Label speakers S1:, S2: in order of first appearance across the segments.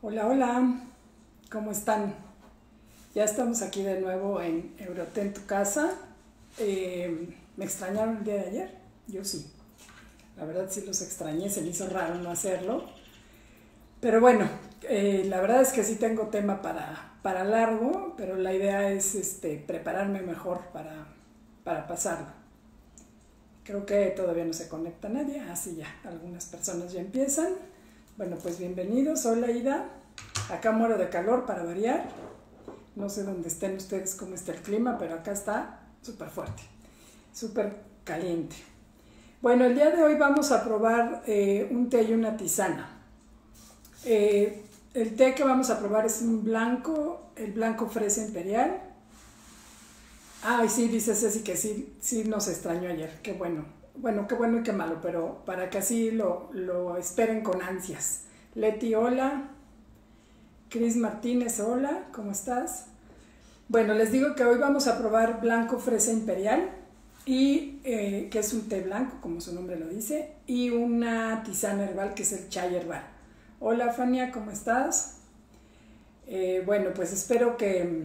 S1: Hola, hola, ¿cómo están? Ya estamos aquí de nuevo en Euroté en tu casa. ¿Me extrañaron el día de ayer? Yo sí, la verdad sí los extrañé, se me hizo raro no hacerlo. Pero bueno, la verdad es que sí tengo tema para largo, pero la idea es prepararme mejor para pasarlo. Creo que todavía no se conecta nadie, así ya, algunas personas ya empiezan. Bueno, pues bienvenidos, hola Ida, acá muero de calor para variar, no sé dónde estén ustedes, cómo está el clima, pero acá está súper fuerte, súper caliente. Bueno, el día de hoy vamos a probar un té y una tisana. El té que vamos a probar es un blanco, el blanco fresa imperial. Ay, sí, dice Ceci que sí nos extrañó ayer, qué bueno. Bueno, qué bueno y qué malo, pero para que así lo esperen con ansias. Leti, hola. Cris Martínez, hola, ¿cómo estás? Bueno, les digo que hoy vamos a probar blanco fresa imperial, y que es un té blanco, como su nombre lo dice, y una tisana herbal, que es el chai herbal. Hola, Fania, ¿cómo estás? Bueno, pues espero que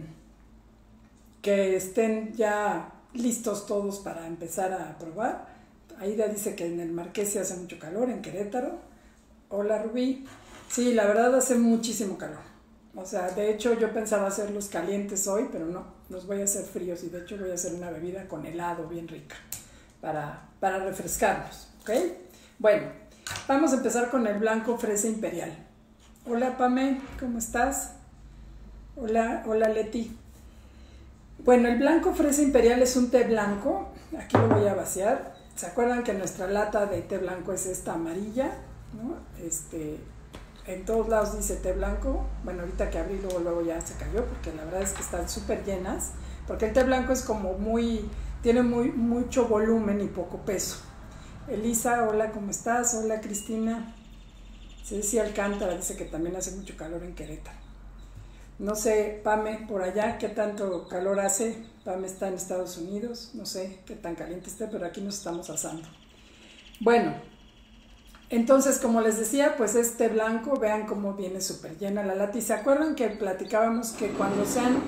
S1: estén ya listos todos para empezar a probar. Aida dice que en el Marqués se hace mucho calor, en Querétaro. Hola, Rubí. Sí, la verdad hace muchísimo calor. O sea, de hecho yo pensaba hacerlos calientes hoy, pero no, los voy a hacer fríos, y de hecho voy a hacer una bebida con helado bien rica para refrescarnos, ¿ok? Bueno, vamos a empezar con el blanco fresa imperial. Hola, Pame, ¿cómo estás? Hola, hola, Leti. Bueno, el blanco fresa imperial es un té blanco, aquí lo voy a vaciar. ¿Se acuerdan que nuestra lata de té blanco es esta amarilla, ¿no? En todos lados dice té blanco. Bueno, ahorita que abrí luego ya se cayó, porque la verdad es que están súper llenas, porque el té blanco es como tiene mucho volumen y poco peso. Elisa, hola, ¿cómo estás? Hola, Cristina. Ceci Alcántara dice que también hace mucho calor en Querétaro. No sé, Pame, por allá, ¿qué tanto calor hace? Pame está en Estados Unidos, no sé qué tan caliente esté, pero aquí nos estamos asando. Bueno, entonces, como les decía, pues este blanco, vean cómo viene súper llena la lata. Y se acuerdan que platicábamos que cuando sean,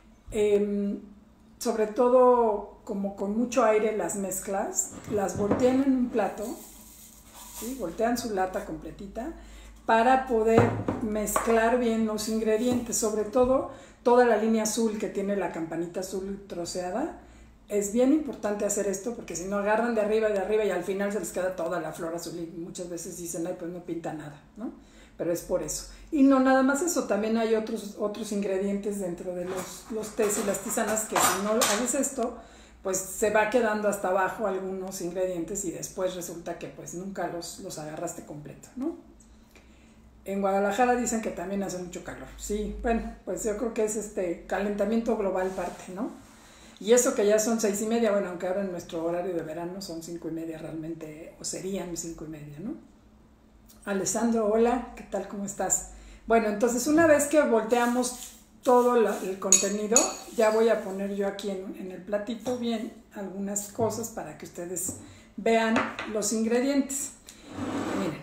S1: sobre todo como con mucho aire las mezclas, las voltean en un plato, ¿sí? Voltean su lata completita, para poder mezclar bien los ingredientes, sobre todo toda la línea azul que tiene la campanita azul troceada. Es bien importante hacer esto, porque si no agarran de arriba y al final se les queda toda la flor azul, y muchas veces dicen, ay, pues no pinta nada, ¿no? Pero es por eso. Y no nada más eso, también hay otros ingredientes dentro de los tés y las tisanas, que si no haces esto, pues se va quedando hasta abajo algunos ingredientes, y después resulta que pues nunca los agarraste completo, ¿no? En Guadalajara dicen que también hace mucho calor. Sí, bueno, pues yo creo que es calentamiento global parte, ¿no? Y eso que ya son 6:30, bueno, aunque ahora en nuestro horario de verano son 5:30 realmente, o serían 5:30, ¿no? Alessandro, hola, ¿qué tal? ¿Cómo estás? Bueno, entonces una vez que volteamos todo el contenido, ya voy a poner yo aquí en el platito bien algunas cosas para que ustedes vean los ingredientes. Miren,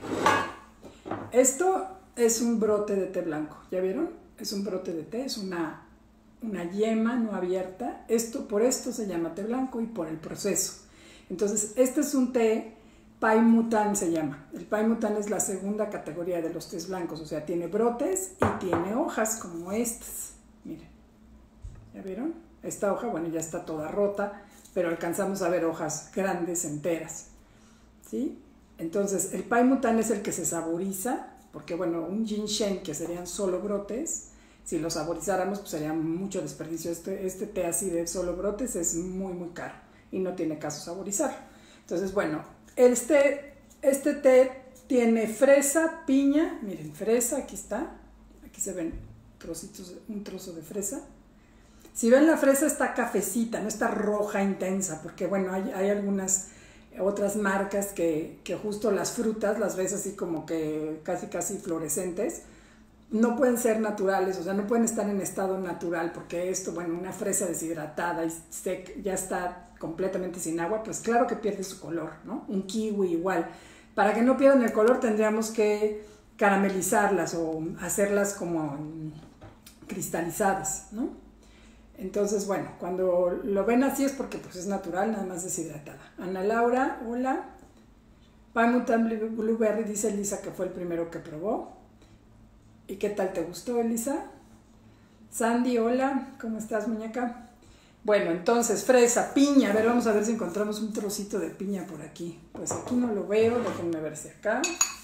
S1: esto es un brote de té blanco, ¿ya vieron? Es un brote de té, es una yema no abierta. Por esto se llama té blanco, y por el proceso. Entonces, este es un té Pai Mutan, se llama. El Pai Mutan es la segunda categoría de los tés blancos, o sea, tiene brotes y tiene hojas como estas. Miren, ¿ya vieron? Esta hoja, bueno, ya está toda rota, pero alcanzamos a ver hojas grandes, enteras, ¿sí? Entonces, el Pai Mutan es el que se saboriza, porque bueno, un ginseng, que serían solo brotes, si lo saborizáramos, pues sería mucho desperdicio. Este té así de solo brotes es muy, muy caro, y no tiene caso saborizarlo. Entonces, bueno, este té tiene fresa, piña, miren, fresa, aquí está, aquí se ven un trozo de fresa. Si ven, la fresa está cafecita, no está roja intensa, porque bueno, hay algunas otras marcas que justo las frutas las ves así como que casi fluorescentes. No pueden ser naturales, o sea, no pueden estar en estado natural, porque esto, bueno, una fresa deshidratada y ya está completamente sin agua, pues claro que pierde su color, ¿no? Un kiwi igual. Para que no pierdan el color tendríamos que caramelizarlas o hacerlas como cristalizadas, ¿no? Entonces, bueno, cuando lo ven así es porque pues es natural, nada más deshidratada. Ana Laura, hola. Pamutan Blueberry, dice Elisa que fue el primero que probó. ¿Y qué tal te gustó, Elisa? Sandy, hola, ¿cómo estás, muñeca? Bueno, entonces, fresa, piña. A ver, vamos a ver si encontramos un trocito de piña por aquí. Pues aquí no lo veo, déjenme ver si acá.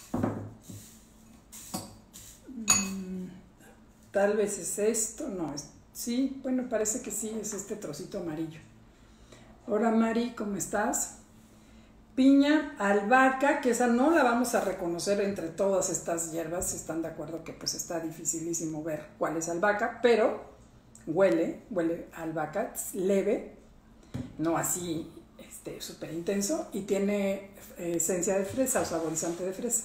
S1: Tal vez es esto, no, sí, bueno, parece que sí, es este trocito amarillo. Hola Mari, ¿cómo estás? Piña, albahaca, que esa no la vamos a reconocer entre todas estas hierbas, si están de acuerdo que pues está dificilísimo ver cuál es albahaca, pero huele a albahaca, leve, no así súper intenso, y tiene esencia de fresa o saborizante de fresa.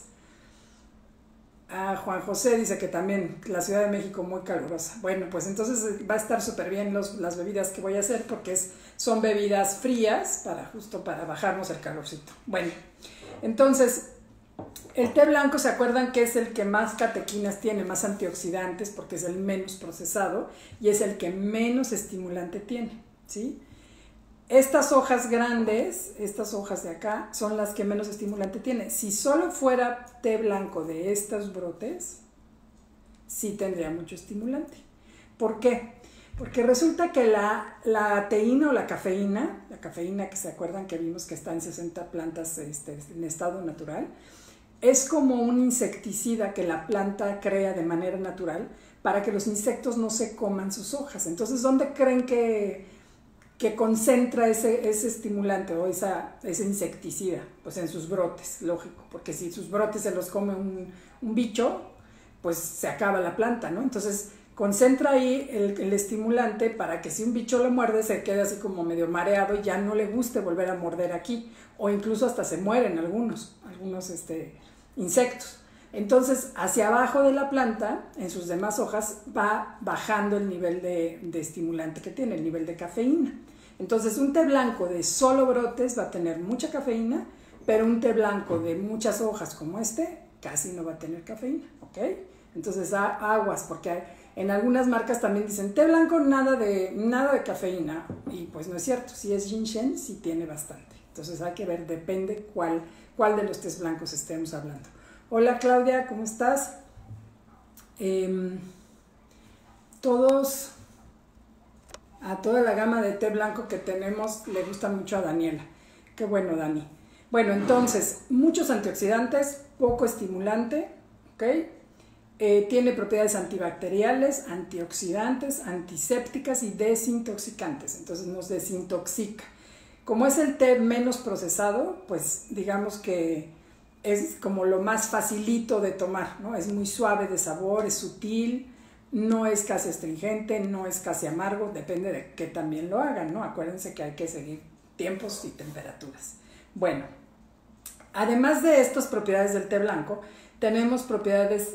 S1: Juan José dice que también la Ciudad de México muy calurosa. Bueno, pues entonces va a estar súper bien las bebidas que voy a hacer porque son bebidas frías justo para bajarnos el calorcito. Bueno, entonces el té blanco, ¿se acuerdan que es el que más catequinas tiene, más antioxidantes porque es el menos procesado y es el que menos estimulante tiene, ¿sí? Estas hojas grandes, estas hojas de acá, son las que menos estimulante tiene. Si solo fuera té blanco de estos brotes, sí tendría mucho estimulante. ¿Por qué? Porque resulta que la teína o la cafeína que se acuerdan que vimos que está en 60 plantas en estado natural, es como un insecticida que la planta crea de manera natural para que los insectos no se coman sus hojas. Entonces, ¿dónde creen que concentra ese estimulante o ese insecticida? Pues en sus brotes, lógico, porque si sus brotes se los come un bicho, pues se acaba la planta, ¿no? Entonces concentra ahí el estimulante para que si un bicho lo muerde se quede así como medio mareado y ya no le guste volver a morder aquí, o incluso hasta se mueren algunos insectos. Entonces, hacia abajo de la planta, en sus demás hojas, va bajando el nivel de estimulante que tiene, el nivel de cafeína. Entonces, un té blanco de solo brotes va a tener mucha cafeína, pero un té blanco de muchas hojas como casi no va a tener cafeína, ¿ok? Entonces, aguas, porque en algunas marcas también dicen té blanco, nada de cafeína, y pues no es cierto. Si es ginseng, sí tiene bastante. Entonces, hay que ver, depende cuál de los tés blancos estemos hablando. Hola Claudia, ¿cómo estás? A toda la gama de té blanco que tenemos le gusta mucho a Daniela. Qué bueno, Dani. Bueno, entonces, muchos antioxidantes, poco estimulante, ¿ok? Tiene propiedades antibacteriales, antioxidantes, antisépticas y desintoxicantes. Entonces nos desintoxica. Como es el té menos procesado, pues digamos que es como lo más facilito de tomar, ¿no? Es muy suave de sabor, es sutil, no es casi astringente, no es casi amargo, depende de qué también lo hagan, ¿no? Acuérdense que hay que seguir tiempos y temperaturas. Bueno, además de estas propiedades del té blanco, tenemos propiedades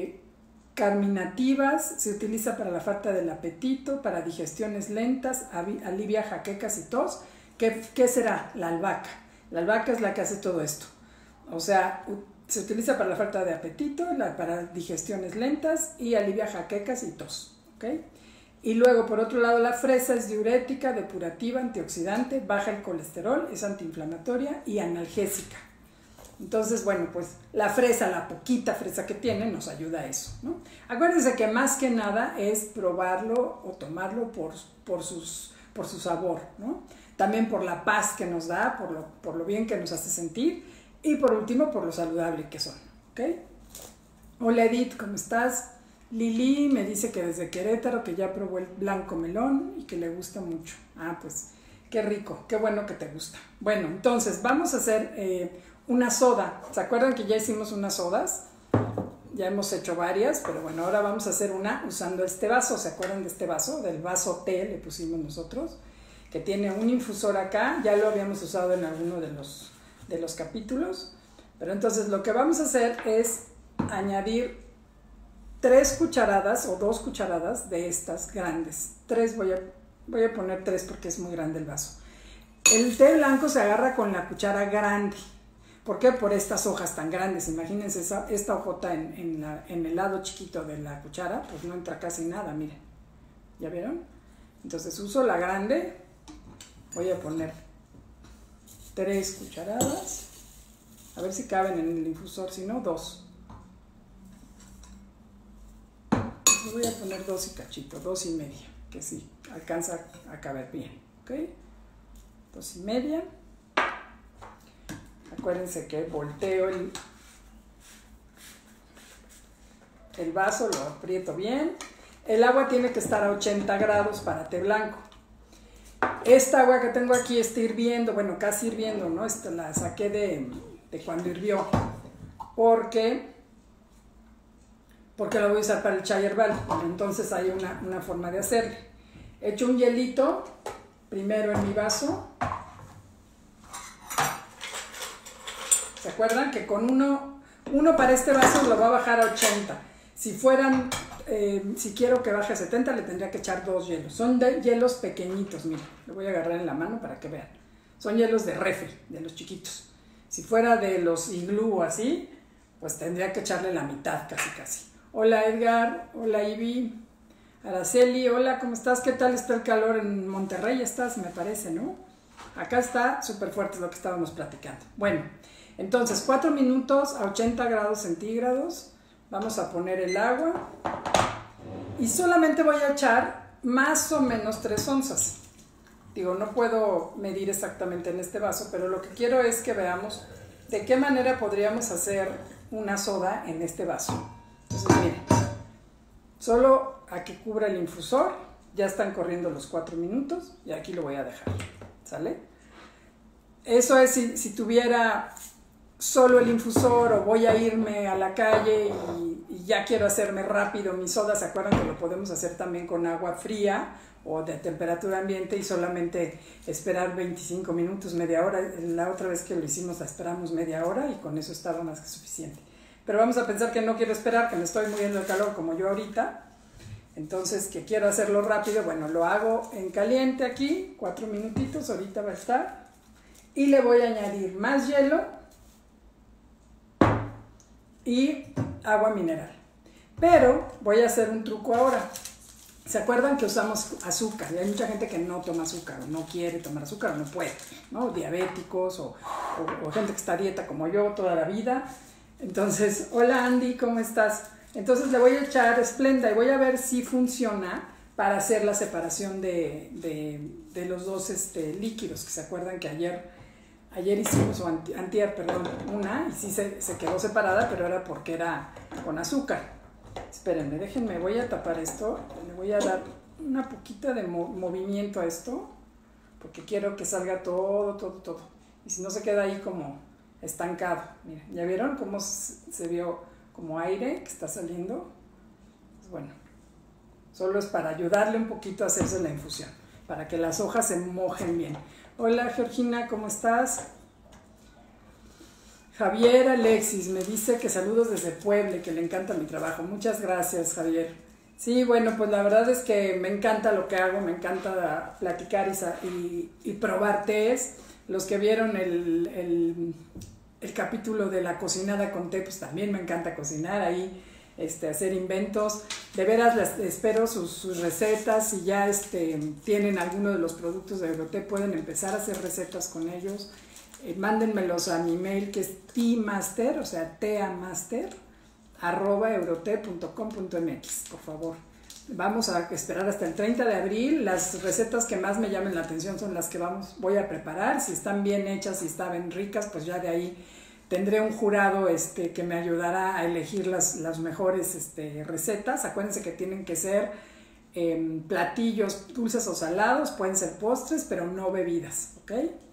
S1: carminativas, se utiliza para la falta del apetito, para digestiones lentas, alivia jaquecas y tos. ¿Qué será? La albahaca. La albahaca es la que hace todo esto. O sea, se utiliza para la falta de apetito, para digestiones lentas y alivia jaquecas y tos, ¿ok? Y luego, por otro lado, la fresa es diurética, depurativa, antioxidante, baja el colesterol, es antiinflamatoria y analgésica. Entonces, bueno, pues la poquita fresa que tiene, nos ayuda a eso, ¿no? Acuérdense que más que nada es probarlo o tomarlo por su sabor, ¿no? También por la paz que nos da, por lo bien que nos hace sentir. Y por último, por lo saludable que son, ¿ok? Hola Edith, ¿cómo estás? Lili me dice que desde Querétaro, que ya probó el blanco melón y que le gusta mucho. Pues qué rico, qué bueno que te gusta. Bueno, entonces vamos a hacer una soda. ¿Se acuerdan que ya hicimos unas sodas? Ya hemos hecho varias, pero bueno, ahora vamos a hacer una usando este vaso. ¿Se acuerdan de este vaso? Del vaso té le pusimos nosotros, que tiene un infusor acá. Ya lo habíamos usado en alguno de los capítulos, pero entonces lo que vamos a hacer es añadir 3 cucharadas o 2 cucharadas de estas grandes. 3, voy a poner 3 porque es muy grande el vaso. El té blanco se agarra con la cuchara grande, ¿Por qué? Por estas hojas tan grandes. Imagínense esta hojota en el lado chiquito de la cuchara, pues no entra casi nada, miren. ¿Ya vieron? Entonces uso la grande, voy a poner 3 cucharadas, a ver si caben en el infusor, si no, 2. Entonces voy a poner 2 y cachito, 2 y media, que sí, alcanza a caber bien, ¿ok? 2 y media. Acuérdense que volteo el vaso, lo aprieto bien. El agua tiene que estar a 80 grados para té blanco. Esta agua que tengo aquí está hirviendo, bueno, casi hirviendo, ¿no? Esta la saqué de cuando hirvió. Porque la voy a usar para el chai herbal. Entonces hay una forma de hacerle. Echo un hielito primero en mi vaso. ¿Se acuerdan? Que con uno para este vaso lo va a bajar a 80. Si quiero que baje a 70, le tendría que echar 2 hielos. Son hielos pequeñitos, miren. Lo voy a agarrar en la mano para que vean. Son hielos de refri, de los chiquitos. Si fuera de los iglú o así, pues tendría que echarle la mitad, casi. Hola Edgar, hola Ivy, Araceli, hola, ¿cómo estás? ¿Qué tal está el calor en Monterrey? Estás, me parece, ¿no? Acá está súper fuerte lo que estábamos platicando. Bueno, entonces 4 minutos a 80 grados centígrados. Vamos a poner el agua y solamente voy a echar más o menos 3 onzas. Digo, no puedo medir exactamente en este vaso, pero lo que quiero es que veamos de qué manera podríamos hacer una soda en este vaso. Entonces, miren, solo a que cubra el infusor, ya están corriendo los 4 minutos y aquí lo voy a dejar, ¿sale? Eso es si tuviera solo el infusor o voy a irme a la calle y ya quiero hacerme rápido mi soda. ¿Se acuerdan que lo podemos hacer también con agua fría o de temperatura ambiente y solamente esperar 25 minutos, media hora? La otra vez que lo hicimos la esperamos media hora y con eso estaba más que suficiente. Pero vamos a pensar que no quiero esperar, que me estoy muriendo de calor como yo ahorita. Entonces, que quiero hacerlo rápido, bueno, lo hago en caliente aquí, 4 minutitos, ahorita va a estar. Y le voy a añadir más hielo y agua mineral. Pero voy a hacer un truco ahora. ¿Se acuerdan que usamos azúcar? Y hay mucha gente que no toma azúcar, o no quiere tomar azúcar, o no puede, ¿no? Diabéticos, o gente que está a dieta como yo toda la vida. Entonces, hola Andy, ¿cómo estás? Entonces le voy a echar Splenda y voy a ver si funciona para hacer la separación de los dos líquidos, que se acuerdan que ayer hicimos, o antier, perdón, una, y sí se quedó separada, pero era porque era con azúcar. Espérenme, déjenme, voy a tapar esto, le voy a dar una poquita de movimiento a esto, porque quiero que salga todo, y si no se queda ahí como estancado. Miren, ¿ya vieron cómo se vio como aire que está saliendo? Pues bueno, solo es para ayudarle un poquito a hacerse la infusión, para que las hojas se mojen bien. Hola Georgina, ¿cómo estás? Javier Alexis me dice que saludos desde Puebla, que le encanta mi trabajo. Muchas gracias, Javier. Sí, bueno, pues la verdad es que me encanta lo que hago, me encanta platicar y probar tés. Los que vieron el capítulo de la cocinada con té, pues también me encanta cocinar ahí, hacer inventos. De veras espero sus recetas. Si ya tienen alguno de los productos de Euroté, pueden empezar a hacer recetas con ellos. Mándenmelos a mi mail, que es tmaster, o sea, teamaster@euroté.com.mx, por favor. Vamos a esperar hasta el 30 de abril. Las recetas que más me llamen la atención son las que voy a preparar. Si están bien hechas, si están bien ricas, pues ya de ahí tendré un jurado que me ayudará a elegir las mejores recetas. Acuérdense que tienen que ser platillos dulces o salados, pueden ser postres, pero no bebidas, ¿ok?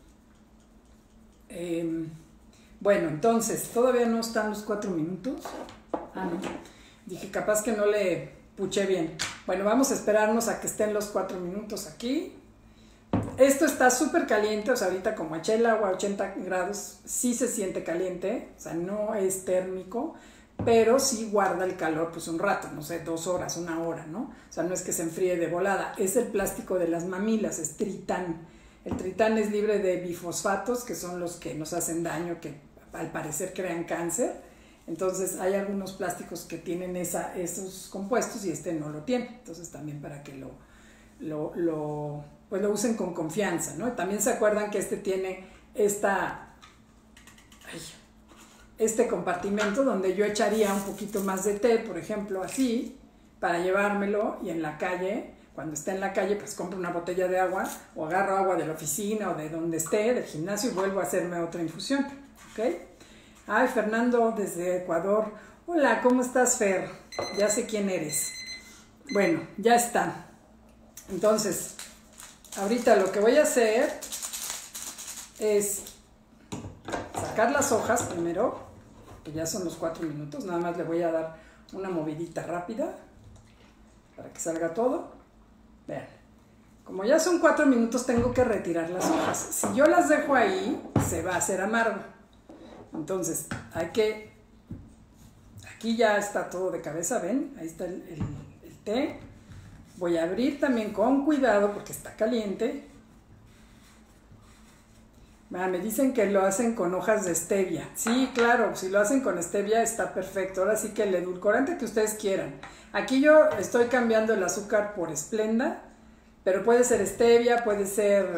S1: Bueno, entonces, todavía no están los 4 minutos. Ah, no. Dije, capaz que no le puché bien. Bueno, vamos a esperarnos a que estén los 4 minutos aquí. Esto está súper caliente, o sea, ahorita como eché el agua a 80 grados, sí se siente caliente, o sea, no es térmico, pero sí guarda el calor pues un rato, no sé, 2 horas, 1 hora, ¿no? O sea, no es que se enfríe de volada. Es el plástico de las mamilas, es tritán. El tritán es libre de bifosfatos, que son los que nos hacen daño, que al parecer crean cáncer. Entonces hay algunos plásticos que tienen esos compuestos y este no lo tiene. Entonces también para que pues lo usen con confianza, ¿no? También se acuerdan que este tiene este compartimento donde yo echaría un poquito más de té, por ejemplo, así, para llevármelo, y en la calle, cuando esté en la calle, pues compro una botella de agua o agarro agua de la oficina o de donde esté, del gimnasio, y vuelvo a hacerme otra infusión, ¿ok? Ay, Fernando desde Ecuador. Hola, ¿cómo estás, Fer? Ya sé quién eres. Bueno, ya está. Entonces, ahorita lo que voy a hacer es sacar las hojas primero, que ya son los 4 minutos. Nada más le voy a dar una movidita rápida para que salga todo. Vean, como ya son 4 minutos, tengo que retirar las hojas. Si yo las dejo ahí, se va a hacer amargo. Entonces, aquí ya está todo de cabeza, ¿ven? Ahí está el té. Voy a abrir también con cuidado porque está caliente. Me dicen que lo hacen con hojas de stevia. Sí, claro, si lo hacen con stevia está perfecto. Ahora sí que el edulcorante que ustedes quieran. Aquí yo estoy cambiando el azúcar por Splenda, pero puede ser stevia, puede ser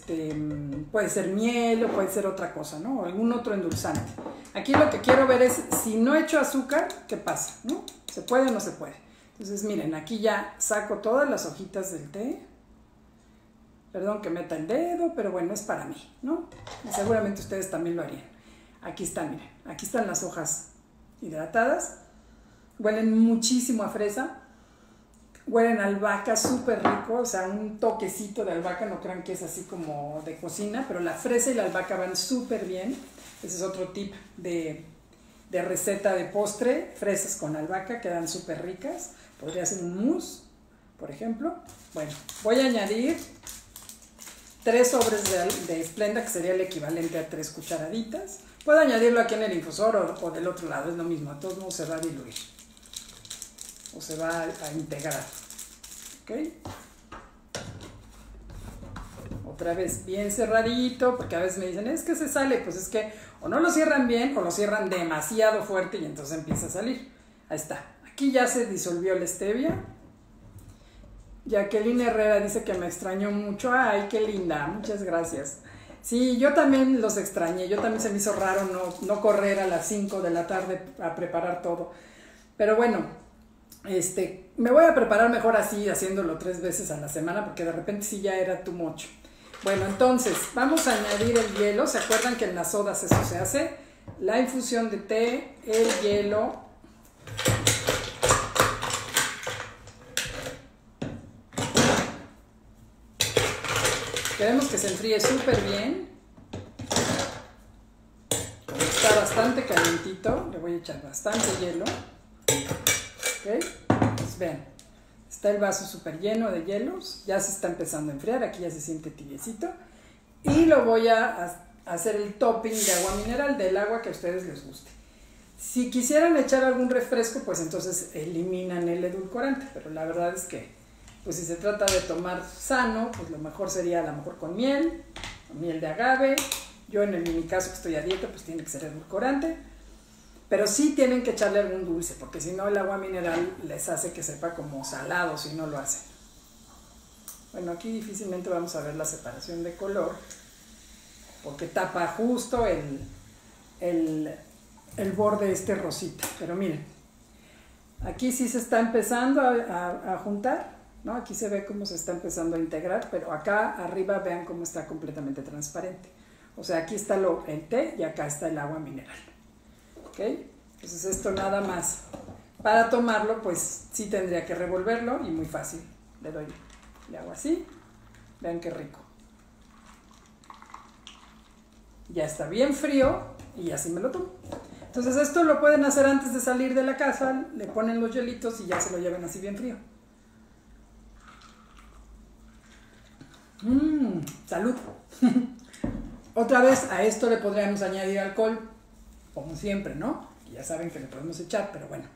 S1: miel o puede ser otra cosa, ¿no? O algún otro endulzante. Aquí lo que quiero ver es si no echo azúcar, ¿qué pasa? ¿No? ¿Se puede o no se puede? Entonces miren, aquí ya saco todas las hojitas del té. Perdón que meta el dedo, pero bueno, es para mí, ¿no? Y seguramente ustedes también lo harían. Aquí están, miren, aquí están las hojas hidratadas. Huelen muchísimo a fresa. Huelen a albahaca súper rico, o sea, un toquecito de albahaca, no crean que es así como de cocina, pero la fresa y la albahaca van súper bien. Ese es otro tip de receta de postre, fresas con albahaca, quedan súper ricas. Podría ser un mousse, por ejemplo. Bueno, voy a añadir 3 sobres de Splenda, que sería el equivalente a 3 cucharaditas. Puedo añadirlo aquí en el infusor o del otro lado, es lo mismo, a todos modos se va a diluir o se va a integrar, ¿ok? Otra vez bien cerradito, porque a veces me dicen, es que se sale, pues es que o no lo cierran bien o lo cierran demasiado fuerte y entonces empieza a salir. Ahí está, aquí ya se disolvió la stevia. Jacqueline Herrera dice que me extrañó mucho. Ay, qué linda, muchas gracias. Sí, yo también los extrañé, yo también se me hizo raro no correr a las 5 de la tarde a preparar todo. Pero bueno, me voy a preparar mejor así, haciéndolo 3 veces a la semana, porque de repente sí ya era too much. Bueno, entonces, vamos a añadir el hielo. ¿Se acuerdan que en las sodas eso se hace? La infusión de té, el hielo. Queremos que se enfríe súper bien. Como está bastante calientito, le voy a echar bastante hielo. ¿Ok? Pues vean, está el vaso súper lleno de hielos. Ya se está empezando a enfriar, aquí ya se siente tibiecito. Y lo voy a hacer el topping de agua mineral, del agua que a ustedes les guste. Si quisieran echar algún refresco, pues entonces eliminan el edulcorante. Pero la verdad es que pues si se trata de tomar sano, pues lo mejor sería a lo mejor con miel de agave. Yo en mi caso que estoy a dieta, pues tiene que ser edulcorante. Pero sí tienen que echarle algún dulce, porque si no el agua mineral les hace que sepa como salado si no lo hacen. Bueno, aquí difícilmente vamos a ver la separación de color, porque tapa justo el borde rosita. Pero miren, aquí sí se está empezando a juntar, ¿no? Aquí se ve cómo se está empezando a integrar, pero acá arriba vean cómo está completamente transparente. O sea, aquí está el té y acá está el agua mineral. ¿Ok? Entonces esto nada más. Para tomarlo, pues sí tendría que revolverlo y muy fácil. Le hago así. Vean qué rico. Ya está bien frío y así me lo tomo. Entonces esto lo pueden hacer antes de salir de la casa, le ponen los hielitos y ya se lo llevan así bien frío. ¡Salud! Otra vez a esto le podríamos añadir alcohol, como siempre, ¿no? Ya saben que le podemos echar, pero bueno.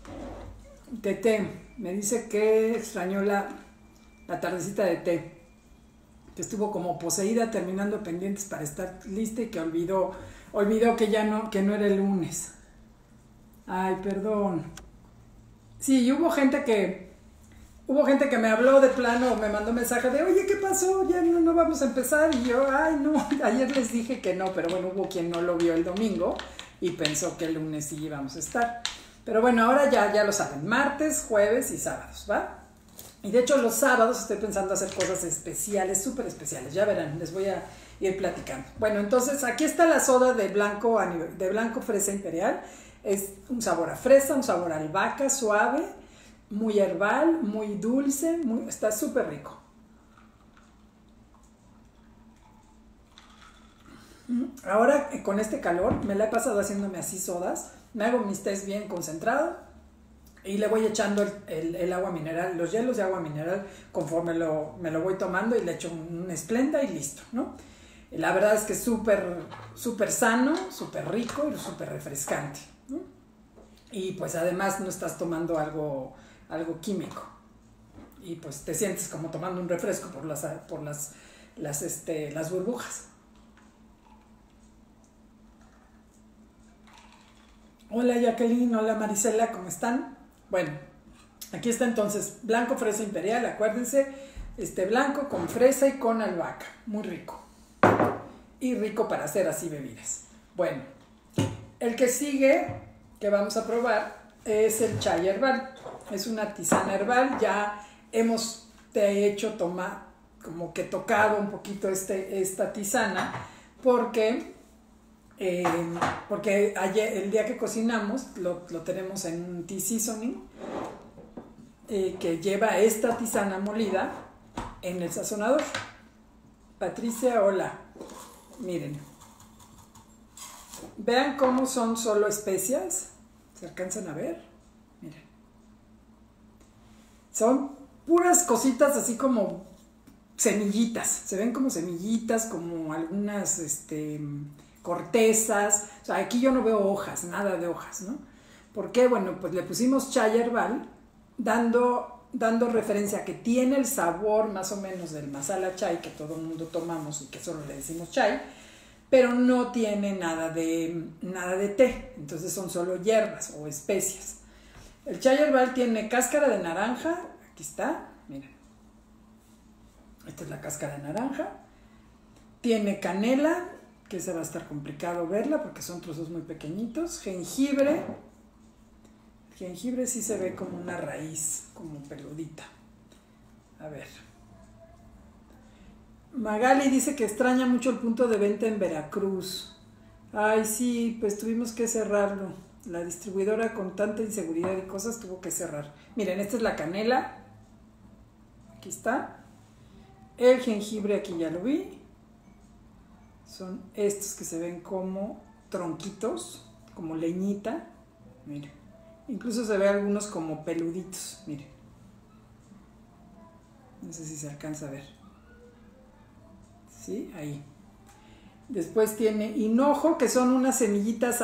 S1: Té, me dice que extrañó la tardecita de té, que estuvo como poseída terminando pendientes para estar lista y que olvidó olvidó que no era el lunes. Ay, perdón. Sí, y hubo gente que me habló de plano, me mandó mensaje de, oye, ¿qué pasó? Ya no vamos a empezar. Y yo, ay, no, ayer les dije que no, pero bueno, hubo quien no lo vio el domingo y pensó que el lunes sí íbamos a estar. Pero bueno, ahora ya lo saben, martes, jueves y sábados, ¿va? Y de hecho los sábados estoy pensando hacer cosas especiales, súper especiales, ya verán, les voy a ir platicando. Bueno, entonces aquí está la soda de blanco fresa imperial. Es un sabor a fresa, un sabor a albahaca suave, muy herbal, muy dulce, está súper rico. Ahora con este calor me la he pasado haciéndome así sodas, me hago mis tés bien concentrados y le voy echando el agua mineral, los hielos de agua mineral conforme me lo voy tomando y le echo un Splenda y listo, ¿no? La verdad es que es súper sano, súper rico y súper refrescante, ¿no? Y pues además no estás tomando algo químico y pues te sientes como tomando un refresco por las burbujas. Hola Jacqueline, hola Marisela, ¿cómo están? Bueno, aquí está entonces blanco fresa imperial, acuérdense, blanco con fresa y con albahaca, muy rico y rico para hacer así bebidas. Bueno, el que sigue que vamos a probar es el chai herbal. Es una tisana herbal, ya te he hecho como que tocado un poquito esta tisana porque ayer, el día que cocinamos lo tenemos en un tea seasoning que lleva esta tisana molida en el sazonador. Patricia, hola, miren, vean cómo son solo especias, ¿se alcanzan a ver? Miren, son puras cositas así como semillitas, se ven como semillitas, como algunas cortezas, o sea, aquí yo no veo hojas, nada de hojas, ¿no? ¿Por qué? Bueno, pues le pusimos chai herbal, dando referencia a que tiene el sabor más o menos del masala chai que todo el mundo tomamos y que solo le decimos chai, pero no tiene nada de té, entonces son solo hierbas o especias. El chai herbal tiene cáscara de naranja, aquí está, miren, esta es la cáscara de naranja, tiene canela, que esa va a estar complicado verla porque son trozos muy pequeñitos, jengibre. El jengibre sí se ve como una raíz, como peludita. A ver. Magali dice que extraña mucho el punto de venta en Veracruz. Ay, sí, pues tuvimos que cerrarlo. La distribuidora con tanta inseguridad y cosas tuvo que cerrar. Miren, esta es la canela. Aquí está. El jengibre aquí ya lo vi. Son estos que se ven como tronquitos, como leñita. Miren. Incluso se ve algunos como peluditos. Miren. No sé si se alcanza a ver. ¿Sí? Ahí. Después tiene hinojo, que son unas semillitas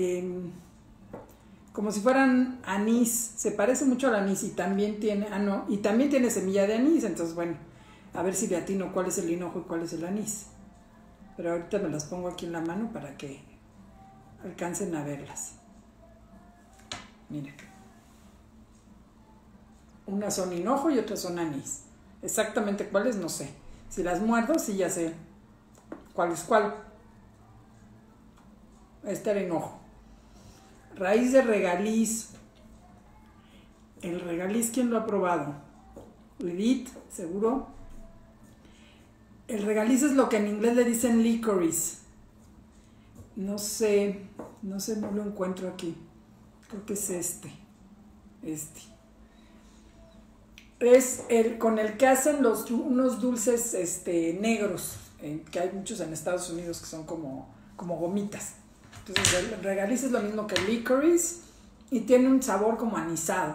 S1: como si fueran anís. Se parece mucho al anís y también tiene... y también tiene semilla de anís. Entonces, bueno, a ver si le atino cuál es el hinojo y cuál es el anís. Pero ahorita me las pongo aquí en la mano para que alcancen a verlas. Miren. Unas son hinojo y otras son anís. Exactamente cuáles no sé. Si las muerdo, sí ya sé cuál es cuál. Este era hinojo. Raíz de regaliz. El regaliz, ¿quién lo ha probado? Edith, seguro. El regaliz es lo que en inglés le dicen licorice. No sé, no lo encuentro aquí. Creo que es este. Es con el que hacen unos dulces negros, que hay muchos en Estados Unidos que son como gomitas. Entonces el regaliz es lo mismo que el licorice y tiene un sabor como anisado.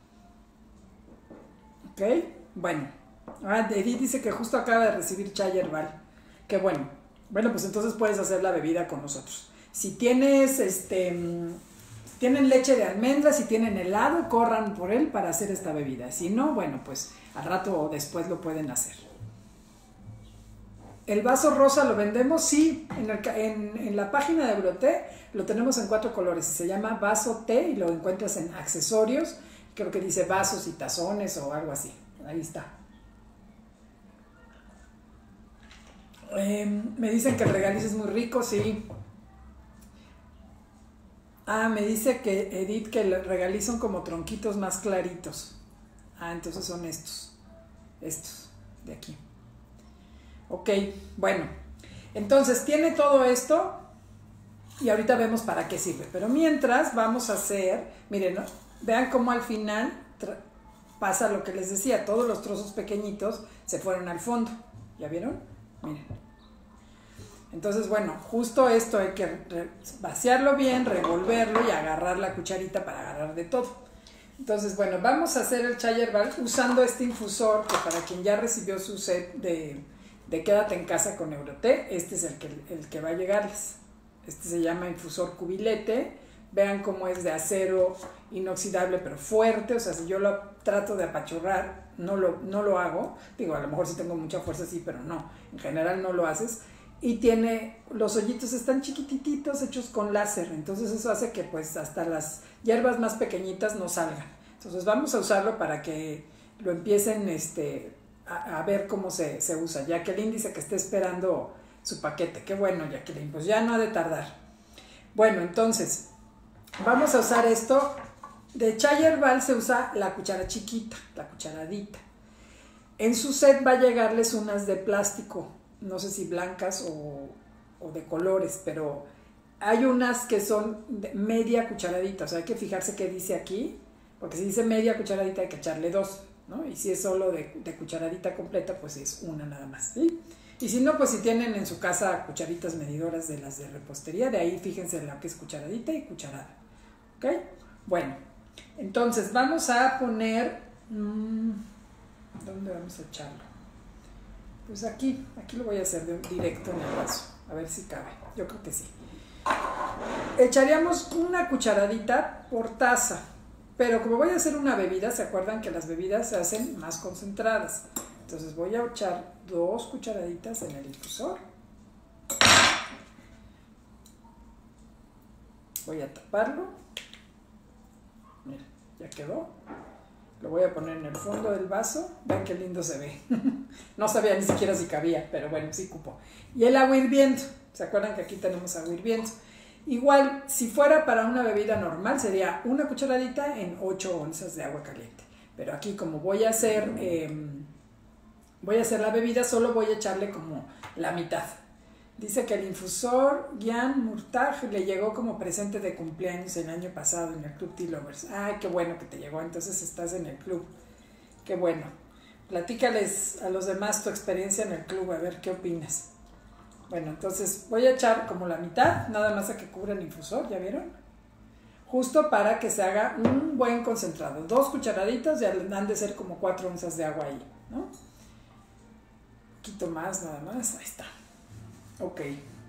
S1: ¿Ok? Bueno. Edith dice que justo acaba de recibir chai herbal. Qué bueno. Bueno, pues entonces puedes hacer la bebida con nosotros. Si tienes, tienen leche de almendras, si tienen helado, corran por él para hacer esta bebida. Si no, bueno, pues al rato o después lo pueden hacer. El vaso rosa lo vendemos, sí, en la página de Euroté lo tenemos en 4 colores. Se llama vaso té y lo encuentras en accesorios. Creo que dice vasos y tazones o algo así. Ahí está. Me dicen que el regaliz es muy rico, sí. Me dice que Edith que el regaliz son como tronquitos más claritos. Entonces son estos de aquí. Ok, bueno, entonces tiene todo esto y ahorita vemos para qué sirve. Pero mientras vamos a hacer, miren, ¿no? Vean cómo al final pasa lo que les decía, todos los trozos pequeñitos se fueron al fondo. ¿Ya vieron? Miren. Entonces, bueno, justo esto hay que vaciarlo bien, revolverlo y agarrar la cucharita para agarrar de todo. Entonces, bueno, vamos a hacer el chai herbal usando este infusor que para quien ya recibió su set de Quédate en Casa con Euroté, este es el que va a llegarles. Este se llama infusor cubilete. Vean cómo es de acero inoxidable pero fuerte, o sea, si yo lo trato de apachurrar, no lo hago. Digo, a lo mejor si tengo mucha fuerza sí, pero no, en general no lo haces. Y tiene, los hoyitos están chiquititos hechos con láser, entonces eso hace que pues hasta las hierbas más pequeñitas no salgan. Entonces vamos a usarlo para que lo empiecen a ver cómo se usa. Jacqueline dice que está esperando su paquete. Qué bueno, Jacqueline, pues ya no ha de tardar. Bueno, entonces vamos a usar esto. De chai herbal se usa la cuchara chiquita, la cucharadita. En su set va a llegarles unas de plástico, no sé si blancas o de colores, pero hay unas que son de media cucharadita, o sea, hay que fijarse qué dice aquí, porque si dice media cucharadita hay que echarle 2, ¿no? Y si es solo de cucharadita completa, pues es una nada más, ¿sí? Y si no, pues si tienen en su casa cucharitas medidoras de las de repostería, de ahí fíjense en la que es cucharadita y cucharada, ¿ok? Bueno, entonces vamos a poner, ¿dónde vamos a echarlo? Pues aquí lo voy a hacer directo en el vaso, a ver si cabe, yo creo que sí. Echaríamos una cucharadita por taza, pero como voy a hacer una bebida, ¿se acuerdan que las bebidas se hacen más concentradas? Entonces voy a echar 2 cucharaditas en el infusor. Voy a taparlo. Mira, ya quedó. Lo voy a poner en el fondo del vaso. Vean qué lindo se ve. No sabía ni siquiera si cabía, pero bueno, sí cupo. Y el agua hirviendo. ¿Se acuerdan que aquí tenemos agua hirviendo? Igual, si fuera para una bebida normal, sería una cucharadita en 8 onzas de agua caliente. Pero aquí, como voy a hacer la bebida, solo voy a echarle como la mitad. Dice que el infusor Gian Murtaj le llegó como presente de cumpleaños el año pasado en el Club Tea Lovers. Ay, qué bueno que te llegó, entonces estás en el club. Qué bueno. Platícales a los demás tu experiencia en el club, a ver qué opinas. Bueno, entonces voy a echar como la mitad, nada más a que cubra el infusor, ¿ya vieron? Justo para que se haga un buen concentrado. 2 cucharaditas, ya han de ser como 4 onzas de agua ahí, ¿no? Un poquito más, nada más, ahí está. Ok.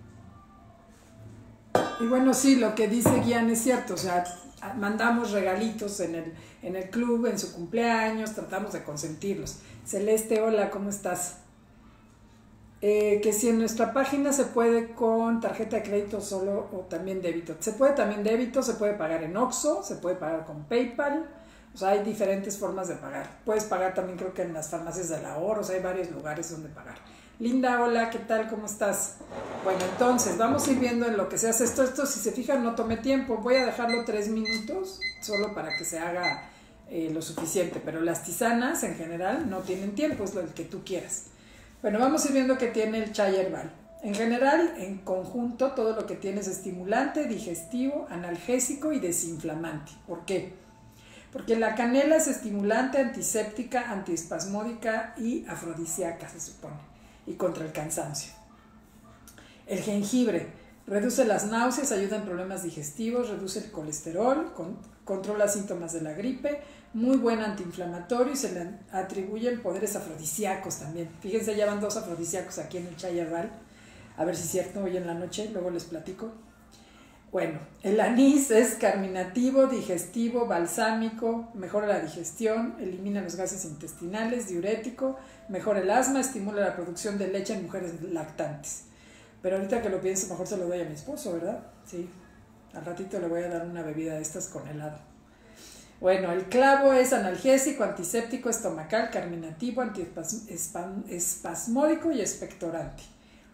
S1: Y bueno, sí, lo que dice Gian es cierto, o sea, mandamos regalitos en el club, en su cumpleaños, tratamos de consentirlos. Celeste, hola, ¿cómo estás? Que si en nuestra página se puede con tarjeta de crédito solo o también débito. Se puede también débito, se puede pagar en Oxxo, se puede pagar con PayPal, o sea, hay diferentes formas de pagar. Puedes pagar también creo que en las farmacias del ahorro, o sea, hay varios lugares donde pagar. Linda, hola, ¿qué tal? ¿Cómo estás? Bueno, entonces, vamos a ir viendo en lo que se hace esto. Esto, si se fijan, no tome tiempo. Voy a dejarlo 3 minutos, solo para que se haga lo suficiente. Pero las tisanas, en general, no tienen tiempo, es lo que tú quieras. Bueno, vamos a ir viendo que tiene el chai herbal. En general, en conjunto, todo lo que tiene es estimulante, digestivo, analgésico y desinflamante. ¿Por qué? Porque la canela es estimulante, antiséptica, antiespasmódica y afrodisíaca, se supone. Y contra el cansancio. El jengibre reduce las náuseas, ayuda en problemas digestivos, reduce el colesterol, controla síntomas de la gripe, muy buen antiinflamatorio y se le atribuyen poderes afrodisíacos también. Fíjense, ya van 2 afrodisíacos aquí en el chai herbal. A ver si es cierto, hoy en la noche, luego les platico. Bueno, el anís es carminativo, digestivo, balsámico, mejora la digestión, elimina los gases intestinales, diurético, mejora el asma, estimula la producción de leche en mujeres lactantes. Pero ahorita que lo pienso, mejor se lo doy a mi esposo, ¿verdad? Sí, al ratito le voy a dar una bebida de estas con helado. Bueno, el clavo es analgésico, antiséptico, estomacal, carminativo, antiespasmódico y expectorante.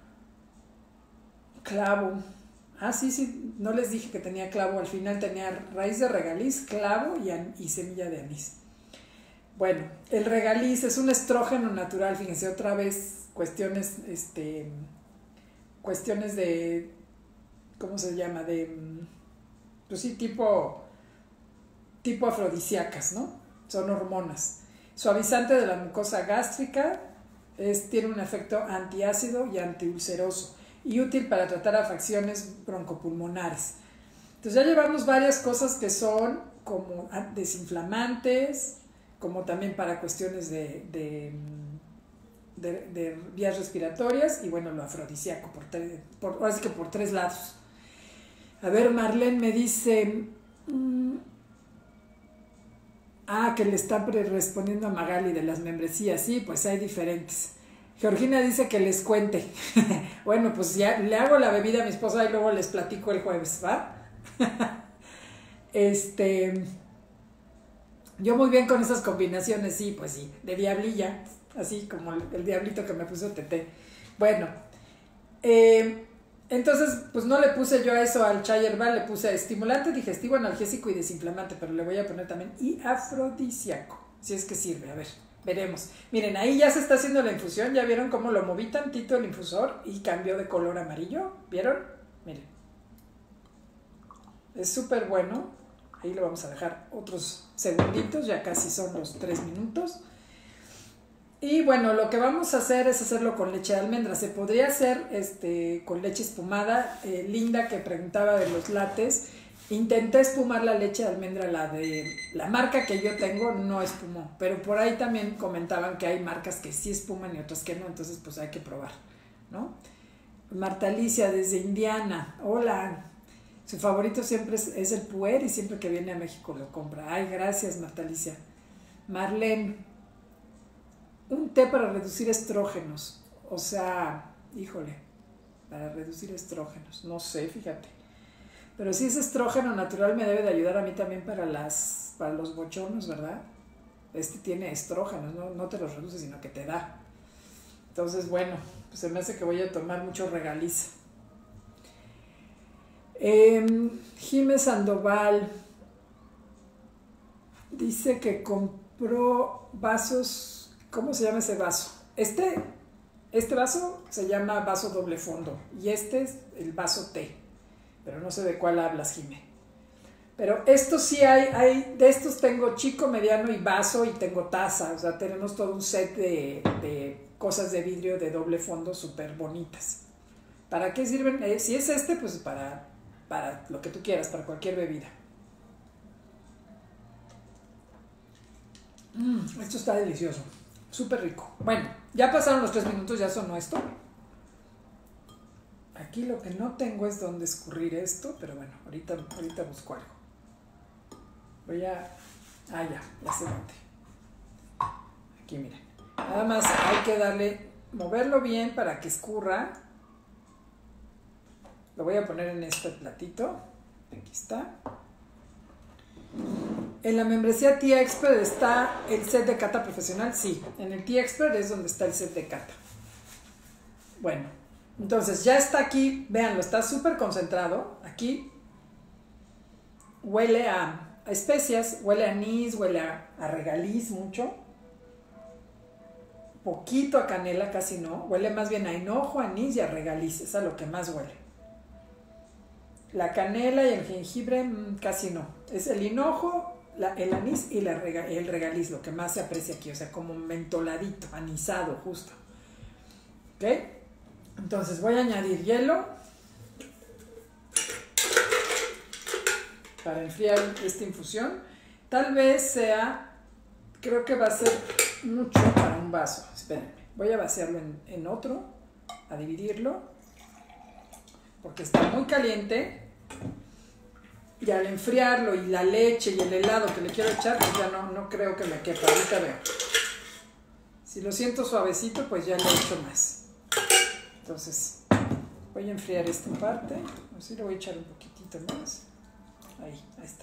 S1: Clavo. Ah, sí, no les dije que tenía clavo, al final tenía raíz de regaliz, clavo y semilla de anís. Bueno, el regaliz es un estrógeno natural, fíjense otra vez, cuestiones de, ¿cómo se llama? Pues sí, tipo afrodisíacas, ¿no? Son hormonas. Suavizante de la mucosa gástrica, tiene un efecto antiácido y antiulceroso y útil para tratar afecciones broncopulmonares. Entonces ya llevamos varias cosas que son como desinflamantes, como también para cuestiones de vías respiratorias y bueno, lo afrodisíaco, ahora sí que por 3 lados. A ver, Marlene me dice... que le está respondiendo a Magali de las membresías. Sí, pues hay diferentes. Georgina dice que les cuente. Bueno, pues ya le hago la bebida a mi esposa y luego les platico el jueves, ¿va? Yo muy bien con esas combinaciones, sí, pues sí, de diablilla, así como el diablito que me puso Tete. Bueno, entonces, pues no le puse yo a eso al chai herbal, le puse estimulante, digestivo, analgésico y desinflamante, pero le voy a poner también y afrodisíaco, si es que sirve, a ver, veremos. Miren, ahí ya se está haciendo la infusión, ¿ya vieron cómo lo moví tantito el infusor y cambió de color amarillo? ¿Vieron? Miren. Es súper bueno, ahí lo vamos a dejar otros segunditos, ya casi son los 3 minutos. Y bueno, lo que vamos a hacer es hacerlo con leche de almendra. Se podría hacer con leche espumada. Linda, que preguntaba de los lates, intenté espumar la leche de almendra, la marca que yo tengo no espumó, pero por ahí también comentaban que hay marcas que sí espuman y otras que no, entonces pues hay que probar, ¿no? Marta Alicia desde Indiana, hola, su favorito siempre es el puer y siempre que viene a México lo compra. Ay, gracias Marta Alicia. Marlene, un té para reducir estrógenos, o sea, híjole, para reducir estrógenos, no sé, fíjate, pero si es estrógeno natural me debe de ayudar a mí también para los bochonos, ¿verdad? Tiene estrógenos, no te los reduce, sino que te da. Entonces, bueno, pues se me hace que voy a tomar mucho regaliz. Jiménez Sandoval dice que compró vasos. ¿Cómo se llama ese vaso? Este vaso se llama vaso doble fondo y este es el vaso té, pero no sé de cuál hablas, Jimé. Pero estos sí hay, de estos tengo chico, mediano y vaso y tengo taza, o sea, tenemos todo un set de cosas de vidrio de doble fondo súper bonitas. ¿Para qué sirven? Si es pues para lo que tú quieras, para cualquier bebida. Esto está delicioso. Súper rico. Bueno, ya pasaron los 3 minutos, ya sonó esto. Aquí lo que no tengo es donde escurrir esto, pero bueno, ahorita busco algo. ya sé dónde. Aquí miren. Nada más hay que moverlo bien para que escurra. Lo voy a poner en este platito. Aquí está. En la membresía T-Expert está el set de cata profesional, sí. En el T-Expert es donde está el set de cata. Bueno, entonces ya está aquí, véanlo, está súper concentrado. Aquí huele a especias, huele a anís, huele a regaliz mucho. Poquito a canela, casi no. Huele más bien a hinojo, anís y a regaliz, es a lo que más huele. La canela y el jengibre casi no. Es el hinojo, el anís y el regaliz, lo que más se aprecia aquí, o sea, como mentoladito, anisado justo. ¿Ok? Entonces voy a añadir hielo para enfriar esta infusión. Tal vez creo que va a ser mucho para un vaso. Espérenme, voy a vaciarlo en otro, a dividirlo, porque está muy caliente Y al enfriarlo y la leche y el helado que le quiero echar, pues ya no creo que me quepa. Ahorita veo. Si lo siento suavecito, pues ya le echo más. Entonces, voy a enfriar esta parte. Así le voy a echar un poquitito más. Ahí está.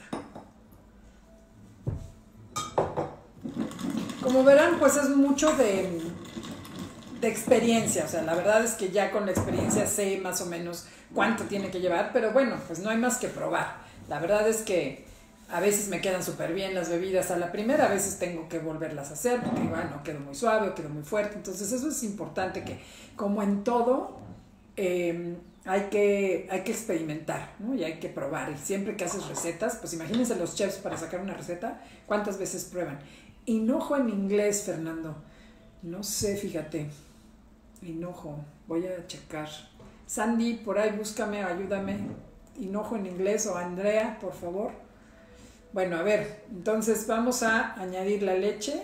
S1: Como verán, pues es mucho de experiencia. O sea, la verdad es que ya con la experiencia sé más o menos cuánto tiene que llevar. Pero bueno, pues no hay más que probar. La verdad es que a veces me quedan súper bien las bebidas a la primera, a veces tengo que volverlas a hacer porque bueno, quedo muy suave o quedo muy fuerte. Entonces eso es importante, que como en todo hay que experimentar, ¿no? Y hay que probar. Y siempre que haces recetas, pues imagínense los chefs para sacar una receta, ¿cuántas veces prueban? Hinojo en inglés, Fernando. No sé, fíjate. Hinojo, voy a checar. Sandy, por ahí búscame, ayúdame. Hinojo en inglés, o Andrea, por favor. Bueno, a ver, entonces vamos a añadir la leche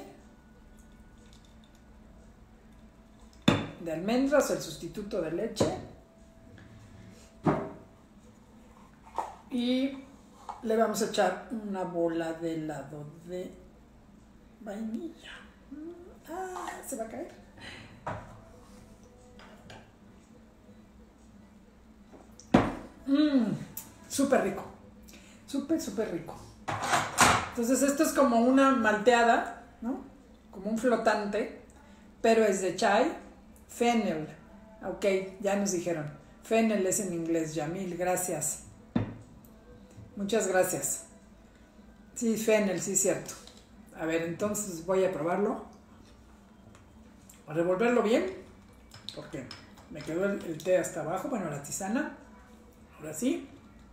S1: de almendras, el sustituto de leche. Y le vamos a echar una bola de helado de vainilla. Se va a caer. Súper rico. Súper rico. Entonces esto es como una malteada, ¿no? Como un flotante, pero es de chai, fennel. Ok, ya nos dijeron. Fennel es en inglés, Yamil, gracias. Muchas gracias. Sí, fennel, sí, cierto. A ver, entonces voy a probarlo. A revolverlo bien, porque me quedó el té hasta abajo, bueno, la tisana. Ahora sí.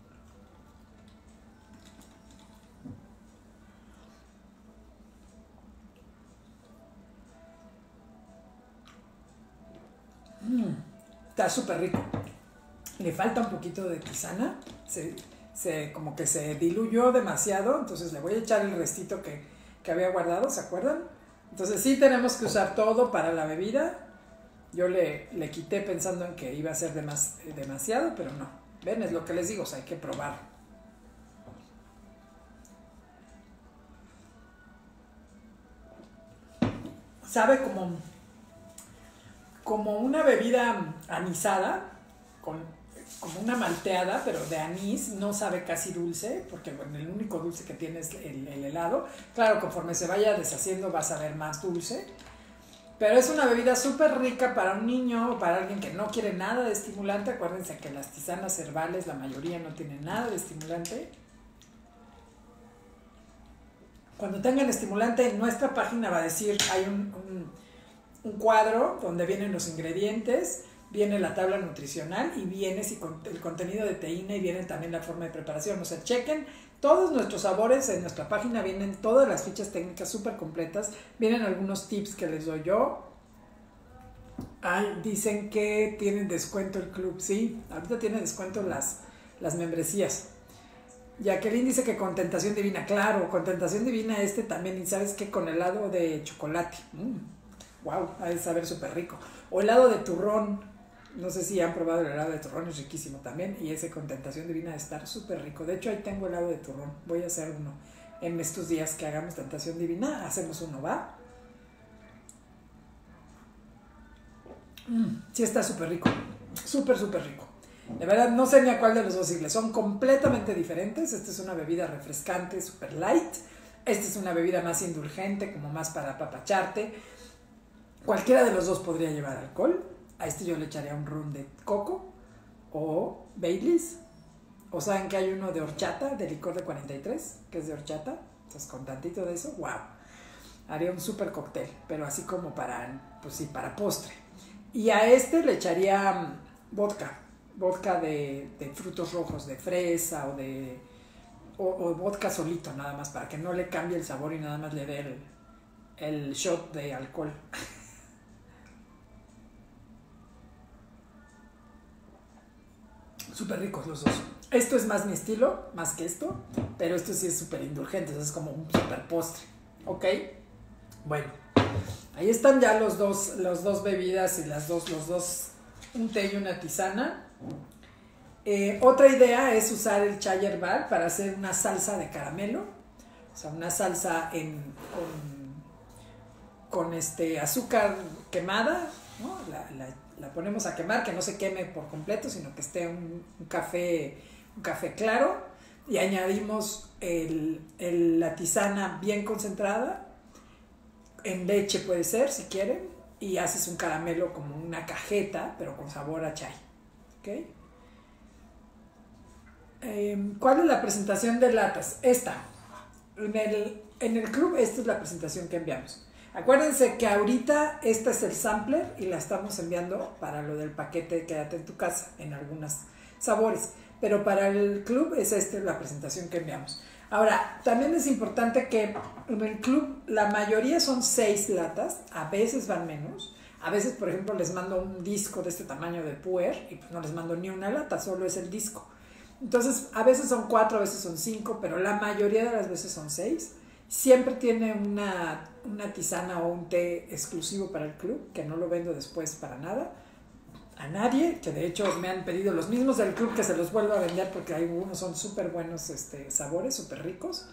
S1: Está súper rico. Le falta un poquito de tisana. Como que se diluyó demasiado. Entonces le voy a echar el restito que había guardado. ¿Se acuerdan? Entonces sí tenemos que usar todo para la bebida. Yo le quité pensando en que iba a ser demasiado, pero no. Ven, es lo que les digo. O sea, hay que probar. Sabe como una bebida anisada, como una malteada, pero de anís. No sabe casi dulce, porque bueno, el único dulce que tiene es el helado. Claro, conforme se vaya deshaciendo va a saber más dulce, pero es una bebida súper rica para un niño o para alguien que no quiere nada de estimulante. Acuérdense que las tisanas herbales, la mayoría no tienen nada de estimulante. Cuando tengan estimulante, en nuestra página va a decir, hay un cuadro donde vienen los ingredientes, viene la tabla nutricional y viene el contenido de teína, y viene también la forma de preparación. O sea, chequen todos nuestros sabores. En nuestra página vienen todas las fichas técnicas súper completas, vienen algunos tips que les doy yo. Dicen que tienen descuento el club. Sí, ahorita tienen descuento las membresías. Jacqueline dice que con Tentación Divina. Claro, con Tentación Divina también. Y ¿sabes qué? Con helado de chocolate. Wow, ha de saber súper rico. O helado de turrón. No sé si han probado el helado de turrón, es riquísimo también. Y ese con Tentación Divina de estar súper rico. De hecho, ahí tengo helado de turrón. Voy a hacer uno. En estos días que hagamos Tentación Divina, hacemos uno, ¿va? Sí, está súper rico. Súper rico. De verdad, no sé ni a cuál de los dos irle. Son completamente diferentes. Esta es una bebida refrescante, súper light. Esta es una bebida más indulgente, como más para apapacharte. Cualquiera de los dos podría llevar alcohol. A este yo le echaría un rum de coco o Baileys. O saben que hay uno de horchata, de licor de 43, que es de horchata. Entonces con tantito de eso, wow. Haría un súper cóctel, pero así como para, pues sí, para postre. Y a este le echaría vodka de frutos rojos, de fresa o vodka solito, nada más, para que no le cambie el sabor y nada más le dé el shot de alcohol. Súper ricos los dos. Esto es más mi estilo, más que esto, pero esto sí es súper indulgente, es como un súper postre. ¿Ok? Bueno, ahí están ya los dos bebidas y los dos, un té y una tisana. Otra idea es usar el chai herbal para hacer una salsa de caramelo, o sea, una salsa con azúcar quemada, ¿no? La ponemos a quemar, que no se queme por completo, sino que esté un café claro, y añadimos la tisana bien concentrada, en leche puede ser si quieren, y haces un caramelo como una cajeta, pero con sabor a chai. ¿Okay? ¿Cuál es la presentación de latas? Esta. En el club, esta es la presentación que enviamos. Acuérdense que ahorita esta es el sampler y la estamos enviando para lo del paquete Quédate en tu casa, en algunos sabores. Pero para el club es esta la presentación que enviamos. Ahora, también es importante que en el club la mayoría son 6 latas, a veces van menos. A veces, por ejemplo, les mando un disco de este tamaño de puer y pues no les mando ni una lata, solo es el disco. Entonces, a veces son 4, a veces son 5, pero la mayoría de las veces son 6. Siempre tiene una tisana o un té exclusivo para el club, que no lo vendo después para nada, a nadie, que de hecho me han pedido los mismos del club que se los vuelva a vender porque algunos son súper buenos sabores, súper ricos.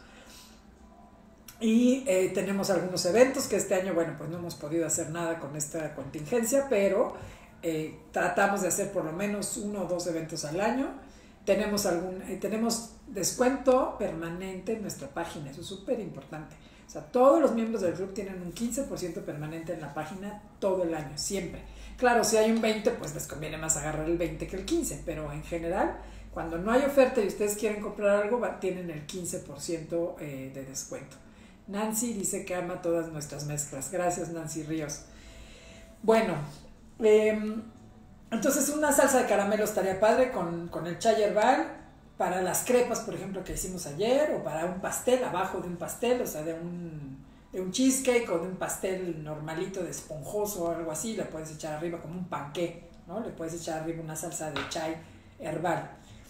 S1: Y tenemos algunos eventos que este año, bueno, pues no hemos podido hacer nada con esta contingencia, pero tratamos de hacer por lo menos 1 o 2 eventos al año. Tenemos descuento permanente en nuestra página, eso es súper importante. O sea, todos los miembros del club tienen un 15% permanente en la página todo el año, siempre. Claro, si hay un 20, pues les conviene más agarrar el 20 que el 15, pero en general, cuando no hay oferta y ustedes quieren comprar algo, tienen el 15% de descuento. Nancy dice que ama todas nuestras mezclas. Gracias, Nancy Ríos. Bueno, entonces una salsa de caramelo estaría padre con el chai herbal para las crepas, por ejemplo, que hicimos ayer, o para un pastel, abajo de un pastel, o sea, de un cheesecake o de un pastel normalito de esponjoso o algo así, le puedes echar arriba como un panqué, ¿no? Le puedes echar arriba una salsa de chai herbal.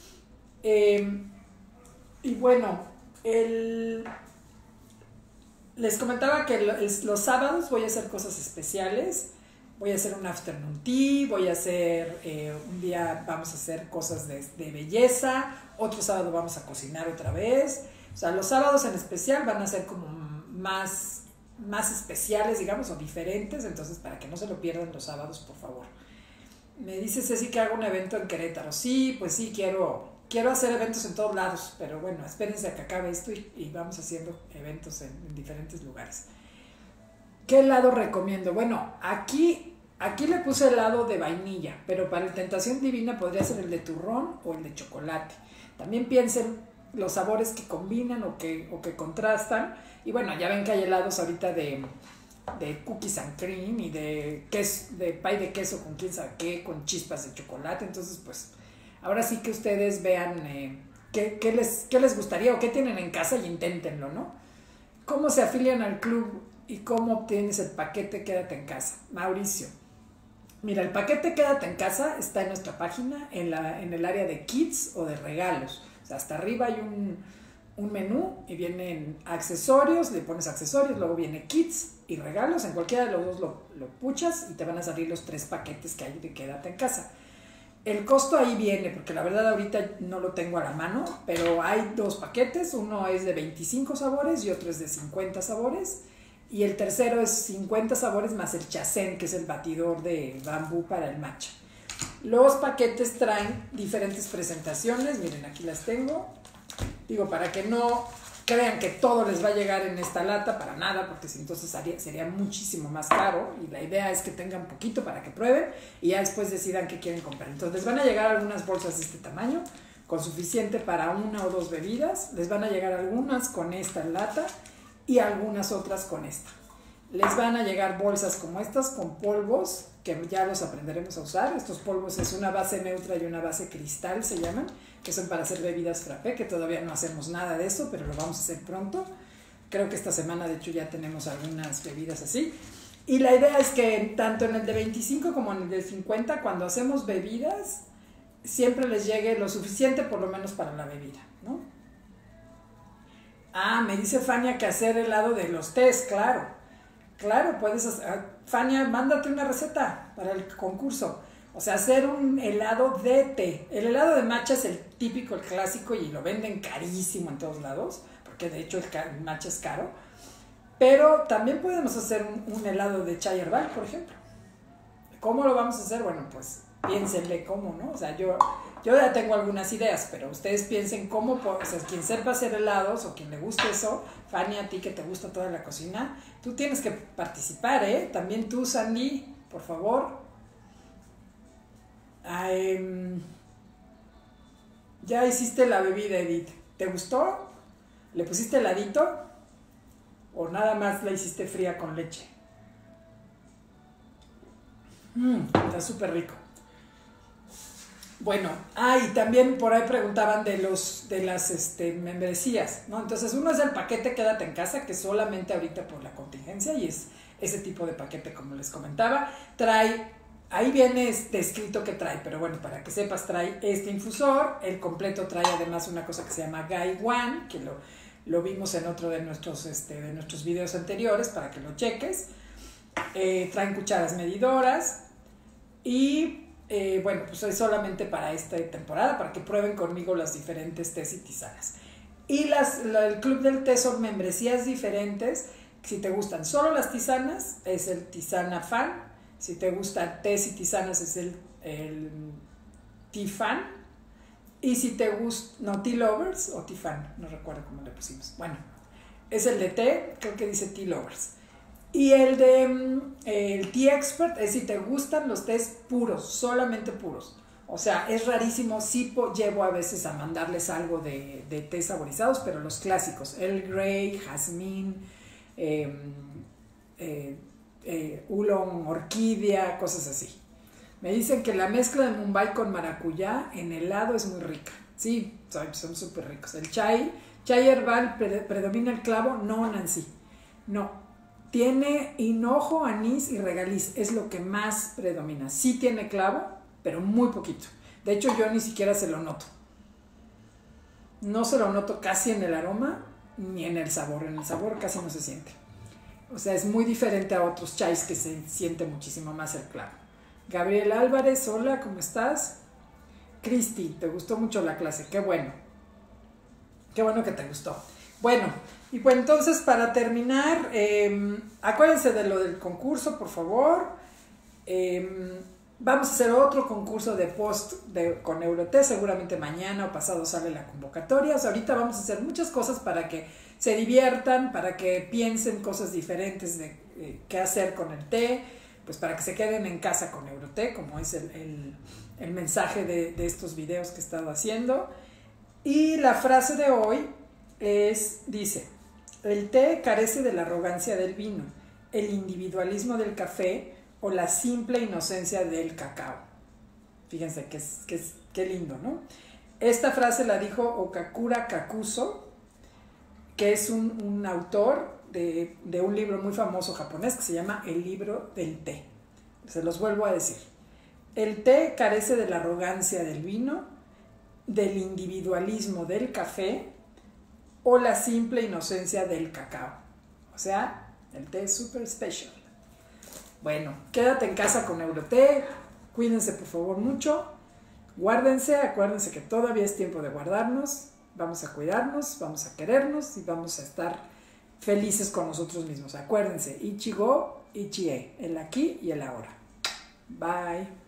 S1: Y bueno, les comentaba que los sábados voy a hacer cosas especiales. Voy a hacer un afternoon tea, voy a hacer, un día vamos a hacer cosas de belleza, otro sábado vamos a cocinar otra vez. O sea, los sábados en especial van a ser como más especiales, digamos, o diferentes, entonces para que no se lo pierdan los sábados, por favor. Me dice Ceci que hago un evento en Querétaro. Sí, pues sí, quiero hacer eventos en todos lados, pero bueno, espérense a que acabe esto y vamos haciendo eventos en diferentes lugares. ¿Qué helado recomiendo? Bueno, aquí le puse helado de vainilla, pero para la tentación divina podría ser el de turrón o el de chocolate. También piensen los sabores que combinan o que contrastan. Y bueno, ya ven que hay helados ahorita de cookies and cream y de pie de queso con quién sabe qué, con chispas de chocolate. Entonces, pues, ahora sí que ustedes vean qué les gustaría o qué tienen en casa y inténtenlo, ¿no? ¿Cómo se afilian al club y cómo obtienes el paquete Quédate en casa? Mauricio. Mira, el paquete Quédate en casa está en nuestra página, en el área de kids o de regalos. O sea, hasta arriba hay un menú y vienen accesorios, le pones accesorios, luego viene kits y regalos. En cualquiera de los dos lo puchas y te van a salir los 3 paquetes que hay de Quédate en casa. El costo ahí viene, porque la verdad ahorita no lo tengo a la mano, pero hay 2 paquetes, uno es de 25 sabores y otro es de 50 sabores. Y el tercero es 50 sabores más el chacén, que es el batidor de bambú para el matcha. Los paquetes traen diferentes presentaciones, miren, aquí las tengo. Digo, para que no crean que todo les va a llegar en esta lata, para nada, porque si entonces sería muchísimo más caro. Y la idea es que tengan poquito para que prueben y ya después decidan qué quieren comprar. Entonces les van a llegar algunas bolsas de este tamaño, con suficiente para 1 o 2 bebidas. Les van a llegar algunas con esta lata y algunas otras con esta. Les van a llegar bolsas como estas con polvos, que ya los aprenderemos a usar. Estos polvos es una base neutra y una base cristal, se llaman, que son para hacer bebidas frappé, que todavía no hacemos nada de eso, pero lo vamos a hacer pronto. Creo que esta semana, de hecho, ya tenemos algunas bebidas así. Y la idea es que tanto en el de 25 como en el de 50, cuando hacemos bebidas, siempre les llegue lo suficiente, por lo menos para la bebida, ¿no? Ah, me dice Fania que hacer helado de los tés, claro. Claro, puedes hacer. Fania, mándate una receta para el concurso. O sea, hacer un helado de té. El helado de matcha es el típico, el clásico, y lo venden carísimo en todos lados, porque de hecho el matcha es caro. Pero también podemos hacer un helado de chai herbal, por ejemplo. ¿Cómo lo vamos a hacer? Bueno, pues piénsenle cómo, ¿no? O sea, yo ya tengo algunas ideas, pero ustedes piensen cómo, o sea, quien sepa hacer helados o quien le guste eso, Fanny, a ti que te gusta toda la cocina, tú tienes que participar, ¿eh? También tú, Sandy, por favor. Ya hiciste la bebida, Edith. ¿Te gustó? ¿Le pusiste heladito? ¿O nada más la hiciste fría con leche? Está súper rico. Bueno, y también por ahí preguntaban de las membresías, ¿no? Entonces uno es el paquete Quédate en Casa, que solamente ahorita por la contingencia, y es ese tipo de paquete como les comentaba. Trae, ahí viene escrito que trae, pero bueno, para que sepas, trae este infusor, el completo trae además una cosa que se llama Guy One, que lo vimos en otro de nuestros videos anteriores, para que lo cheques. Traen cucharas medidoras y bueno, pues es solamente para esta temporada, para que prueben conmigo las diferentes tés y tisanas. Y el Club del Té son membresías diferentes. Si te gustan solo las tisanas, es el Tisana Fan. Si te gustan tés y tisanas, es el Tea Fan. Y si te gusta, no, Tea Lovers o Tea Fan, no recuerdo cómo le pusimos. Bueno, es el de té, creo que dice Tea Lovers. Y el Tea Expert es si te gustan los tés puros, solamente puros. O sea, es rarísimo, sí llevo a veces a mandarles algo de tés saborizados, pero los clásicos, Earl Grey, jazmín, oolong, orquídea, cosas así. Me dicen que la mezcla de Mumbai con maracuyá en helado es muy rica. Sí, son súper ricos. El chai herbal, ¿predomina el clavo? No, Nancy, no. Tiene hinojo, anís y regaliz, es lo que más predomina. Sí tiene clavo, pero muy poquito. De hecho, yo ni siquiera se lo noto. No se lo noto casi en el aroma ni en el sabor. En el sabor casi no se siente. O sea, es muy diferente a otros chais que se siente muchísimo más el clavo. Gabriel Álvarez, hola, ¿cómo estás? Cristi, ¿te gustó mucho la clase? Qué bueno. Qué bueno que te gustó. Bueno, y pues entonces para terminar, acuérdense de lo del concurso, por favor. Vamos a hacer otro concurso de post con Euroté, seguramente mañana o pasado sale la convocatoria. O sea, ahorita vamos a hacer muchas cosas para que se diviertan, para que piensen cosas diferentes de qué hacer con el té, pues para que se queden en casa con Euroté, como es el mensaje de estos videos que he estado haciendo. Y la frase de hoy dice: el té carece de la arrogancia del vino, el individualismo del café o la simple inocencia del cacao. Fíjense qué lindo, ¿no? Esta frase la dijo Okakura Kakuzo, que es un autor de un libro muy famoso japonés que se llama El libro del té. Se los vuelvo a decir. El té carece de la arrogancia del vino, del individualismo del café o la simple inocencia del cacao. O sea, el té es súper special. Bueno, quédate en casa con Euroté. Cuídense por favor mucho. Guárdense, acuérdense que todavía es tiempo de guardarnos. Vamos a cuidarnos, vamos a querernos y vamos a estar felices con nosotros mismos. Acuérdense, Ichigo, Ichie, el aquí y el ahora. Bye.